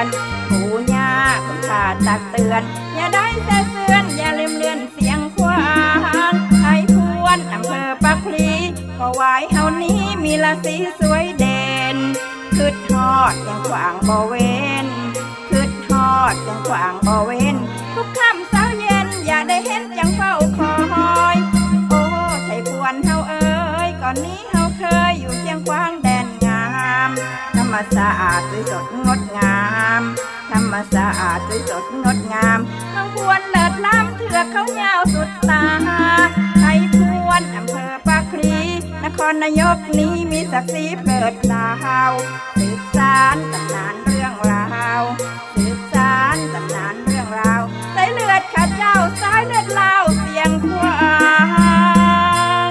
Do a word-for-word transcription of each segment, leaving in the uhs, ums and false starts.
อนปู่ย่าคุณตาตักเตือนอย่าได้แซ่เสือนอย่าลืมเลือนเสียงควานไทยพวนอำเภอปักพลีก็ไหวเฮานี้มีราศีสวยเด่นคืดทอดยังกว่างบ่เว้นคืดทอดยังกว่างบ่เว้นทุกค่ำเช้าเย็นอย่าได้เห็นจังเฝ้าคอยโอ้ไทยพวนเฮาเอ้ยก่อนนี้เฮาเคยอยู่เชียงกวางแดนงามธรรมสะอาดสวยสดงดงามธรรมสะอาดสวยสดงดงามเมืองพวนเลิศล้ำเถือกเขายาวสุดตาไทยพวนอำเภอปากพลีนครนายกนี้มีศักดิ์ศรีเปิดดาวสืบสานตำนานเรื่องราวสืบสานตำนานเรื่องราวสายเลือดข้าเจ้าสายเลือดเล่าเสียงควาง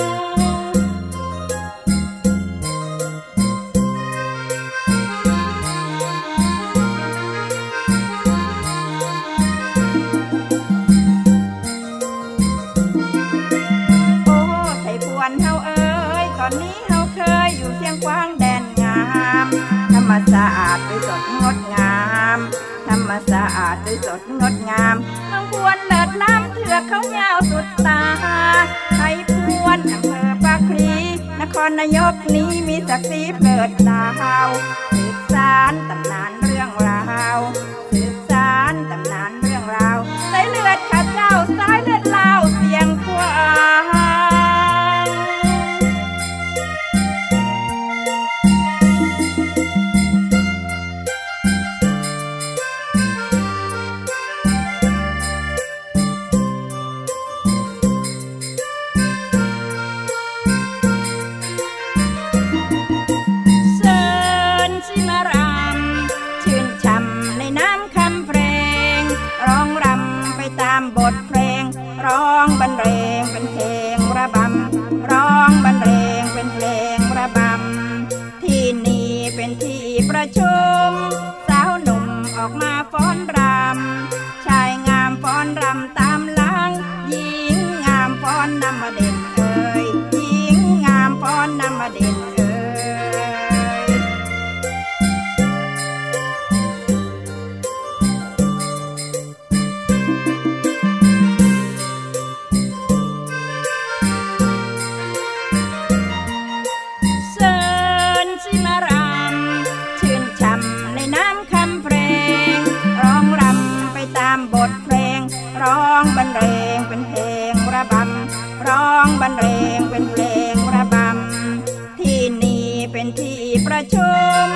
โอ้ไทยพวนเฮาเอ้ยก่อนนี้เฮาเคยอยู่เชียงกวางแดนงามธรรมสะอาดสวยสดงดงามธรรมสะอาดสวยสดงดงามเมืองพวนเลิศล้ำเถือกเขายาวสุดตาไทยพวนอำเภอปากพลีนครนายกนี้มีศักดิ์ศรีเปิดดาวสืบสานตำนานเรื่องราวสืบสานตำนานเรื่องราวสายเลือดข้าเจ้าสายเลือดเล่าเสียงควางบทเพลงร้องบรรเลงเป็นเพลงระบำร้องบรรเลงเป็นเพลงระบำที่นี่เป็นที่ประชุมสาวหนุ่มออกมาฟ้อนรำชายงามฟ้อนรำตามหลังหญิงงามฟ้อนนำมาเด่นเอ่ยหญิงงามฟ้อนนำมาเด่นเอ่ยบทเพลงร้องบรรเลงเป็นเพลงระบำร้องบรรเลงเป็นเพลงระบำที่นี่เป็นที่ประชุม